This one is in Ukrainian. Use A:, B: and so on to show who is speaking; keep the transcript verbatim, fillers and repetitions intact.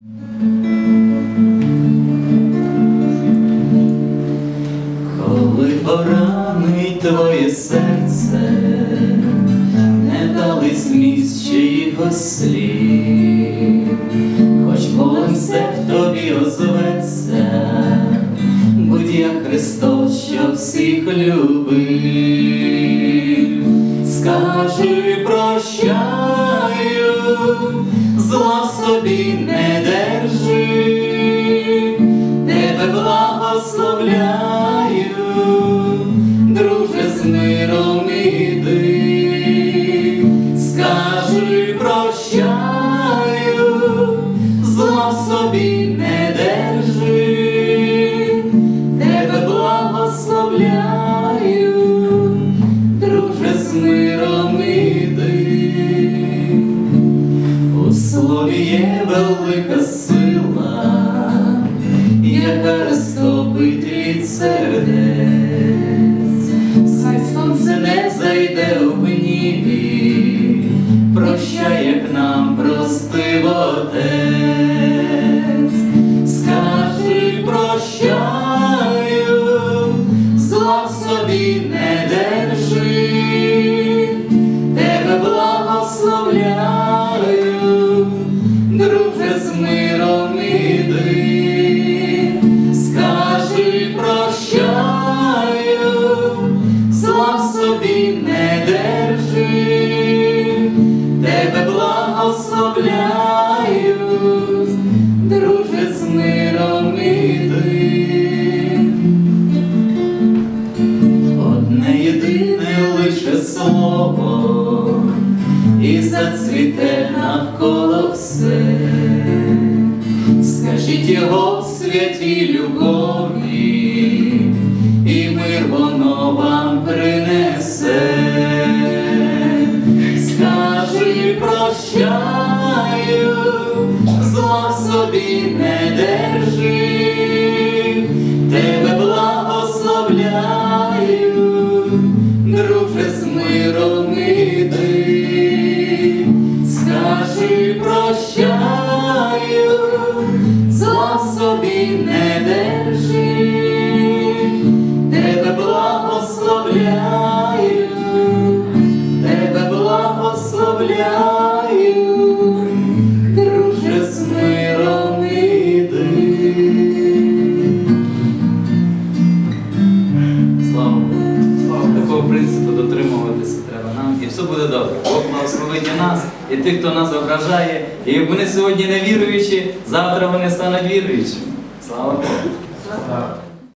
A: Коли поранить твоє серце, не дали зміст чиїхось слів, хоч полем все в тобі озветься, будь як Христос, що всіх любив. Скажи прощаю, зла в собі не держи, тебе благословляю, друже, з миром іди. Скажи прощаю, зла в собі не держи, тебе благословляю, друже, з миром іди. У слові є велика сила, яка розтопить від сердець. Хай сонце не зайде у гніві, прощай, як нам простив Отець. Скажи прощаю, зла в собі не держи, тебе благословляю, друже, з миром іди. Скажи прощаю, зла в собі не держи, тебе благословляю, друже, з миром іди. Одне єдине лише слово, і зацвіте навколо все. Скажіть його в святій любові, і мир воно вам принесе. Скажи прощаю, зла в собі не держи, тебе благословляю, друже, з миром іди. Скажи прощаю, зла в собі не держи, тебе благословляю, тебе благословляю, друже, з миром іди. Слава Богу. Такого принципу дотримуватися треба нам, і все буде добре. Бог благословить і нас, і тих, хто нас ображає. І як вони сьогодні не віруючі, завтра вони стануть віруючими. Слава Богу.